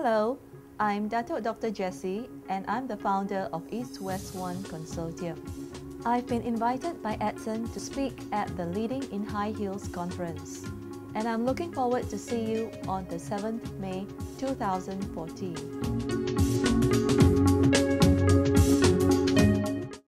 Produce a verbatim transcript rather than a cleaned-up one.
Hello, I'm Dato Doctor Jessie and I'm the founder of East West One Consortium. I've been invited by Edson to speak at the Leading in High Heels conference, and I'm looking forward to see you on the seventh of May two thousand fourteen.